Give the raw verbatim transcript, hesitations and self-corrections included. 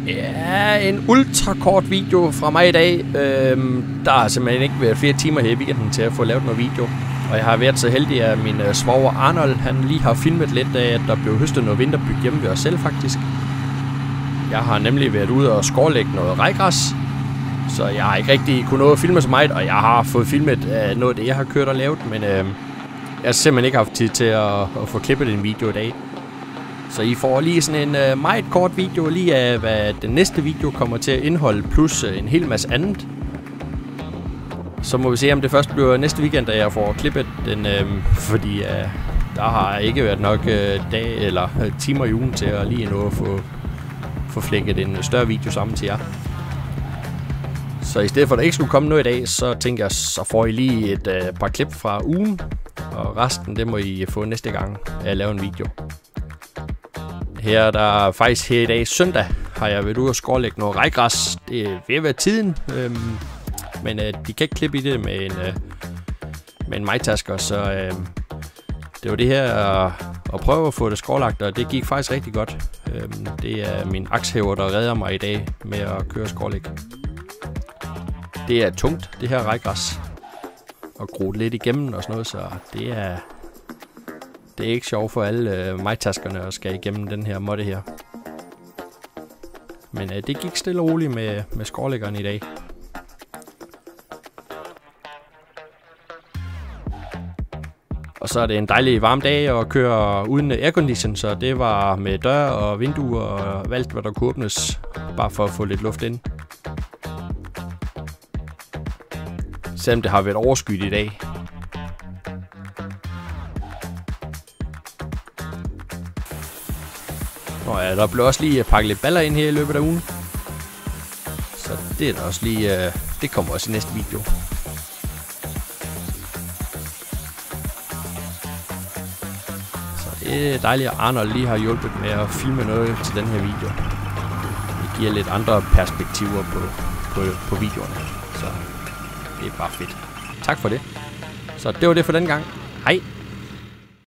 Ja, en ultrakort video fra mig i dag. Øhm, der har simpelthen ikke været flere timer her i weekenden til at få lavet noget video. Og jeg har været så heldig, at min uh, svoger Arnold, han lige har filmet lidt af, at der blev høstet noget vinterbyg hjemme ved os selv faktisk. Jeg har nemlig været ude og skårlægge noget rejgræs. Så jeg har ikke rigtig kunnet nå at filme så meget, og jeg har fået filmet uh, noget af det, jeg har kørt og lavet. Men uh, jeg har simpelthen ikke haft tid til at, at få klippet en video i dag. Så I får lige sådan en uh, meget kort video lige af, hvad den næste video kommer til at indeholde, plus uh, en hel masse andet. Så må vi se, om det først bliver næste weekend, da jeg får klippet den, øh, fordi uh, der har ikke været nok uh, dag eller uh, timer i ugen til at lige nå at få, få flækket en større video sammen til jer. Så i stedet for, at der ikke skulle komme noget i dag, så tænker jeg, så får I lige et uh, par klip fra ugen, og resten, det må I få næste gang, at jeg laver en video. Her der faktisk her i dag, søndag, har jeg været ude og skårlægge noget rejgræs. Det er ved at være tiden, øhm, men øh, de kan ikke klippe i det med en, øh, med en majtasker, så øh, det var det her at, at prøve at få det skårlagt, og det gik faktisk rigtig godt. Øhm, det er min akshæver, der redder mig i dag med at køre skårlæg. Det er tungt, det her rejgræs, og groet lidt igennem og sådan noget, så det er... Det er ikke sjovt for alle øh, majtaskerne at skal igennem den her måtte her. Men øh, det gik stille og roligt med, med skårlæggeren i dag. Og så er det en dejlig varm dag at køre uden aircondition, så det var med dør og vinduer og alt, hvad der kunne åbnes, bare for at få lidt luft ind. Selvom det har været overskyet i dag. Nå ja, der blev også lige pakket lidt baller ind her i løbet af ugen. Så det er da også lige... Øh, det kommer også i næste video. Så det er dejligt, at Arnold lige har hjulpet med at filme noget til den her video. Det giver lidt andre perspektiver på, på, på videoerne. Så det er bare fedt. Tak for det. Så det var det for den gang. Hej!